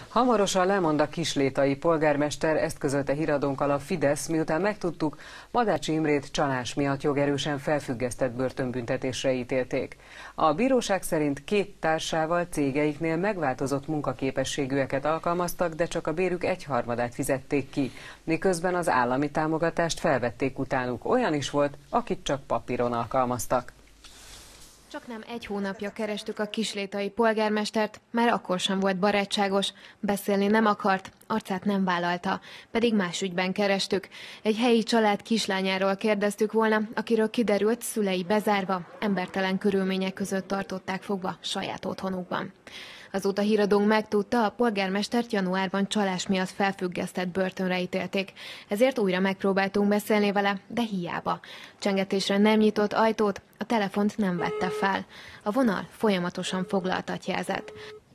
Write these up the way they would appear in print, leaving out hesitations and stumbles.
Hamarosan lemond a kislétai polgármester, ezt közölte híradónkkal a Fidesz, miután megtudtuk, Madácsi Imrét csalás miatt jogerősen felfüggesztett börtönbüntetésre ítélték. A bíróság szerint két társával cégeiknél megváltozott munkaképességűeket alkalmaztak, de csak a bérük egyharmadát fizették ki, miközben az állami támogatást felvették utánuk. Olyan is volt, akit csak papíron alkalmaztak. Csak nem egy hónapja kerestük a kislétai polgármestert, már akkor sem volt barátságos, beszélni nem akart, arcát nem vállalta, pedig más ügyben kerestük. Egy helyi család kislányáról kérdeztük volna, akiről kiderült, szülei bezárva, embertelen körülmények között tartották fogva saját otthonukban. Azóta híradónk megtudta, a polgármestert januárban csalás miatt felfüggesztett börtönre ítélték. Ezért újra megpróbáltunk beszélni vele, de hiába. Csengetésre nem nyitott ajtót, a telefont nem vette fel. A vonal folyamatosan foglaltat jelzett.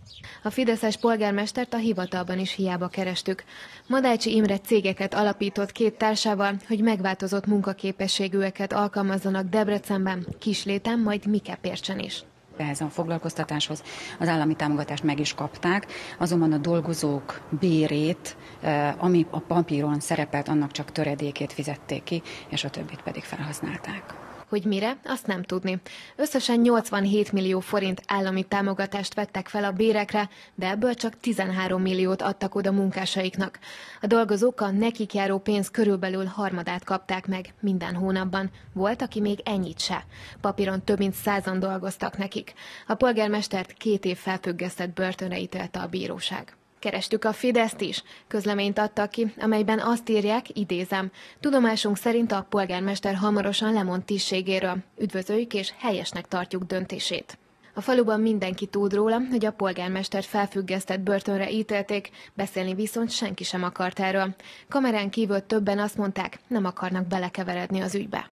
A fideszes polgármestert a hivatalban is hiába kerestük. Madácsi Imre cégeket alapított két társával, hogy megváltozott munkaképességűeket alkalmazzanak Debrecenben, Kisléten, majd Mikepércsen is. Ehhez a foglalkoztatáshoz az állami támogatást meg is kapták, azonban a dolgozók bérét, ami a papíron szerepelt, annak csak töredékét fizették ki, és a többit pedig felhasználták. Hogy mire, azt nem tudni. Összesen 87 millió forint állami támogatást vettek fel a bérekre, de ebből csak 13 milliót adtak oda munkásaiknak. A dolgozók a nekik járó pénz körülbelül harmadát kapták meg minden hónapban. Volt, aki még ennyit se. Papíron több mint 100-an dolgoztak nekik. A polgármestert 2 év felfüggesztett börtönre ítélte a bíróság. Kerestük a Fideszt is. Közleményt adtak ki, amelyben azt írják, idézem, tudomásunk szerint a polgármester hamarosan lemond tisztségéről. Üdvözöljük és helyesnek tartjuk döntését. A faluban mindenki tud róla, hogy a polgármestert felfüggesztett börtönre ítélték, beszélni viszont senki sem akart erről. Kamerán kívül többen azt mondták, nem akarnak belekeveredni az ügybe.